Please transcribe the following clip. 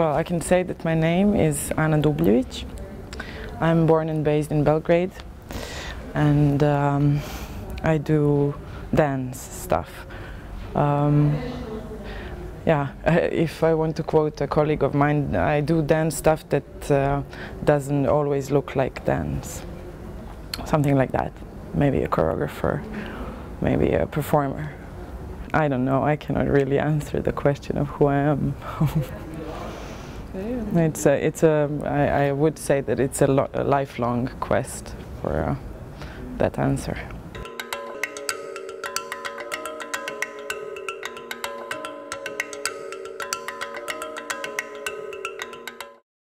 Well, I can say that my name is Ana Dubljević. I'm born and based in Belgrade, and I do dance stuff. Yeah, if I want to quote a colleague of mine, I do dance stuff that doesn't always look like dance. Something like that. Maybe a choreographer, maybe a performer. I don't know, I cannot really answer the question of who I am. I would say that it's a lifelong quest for that answer.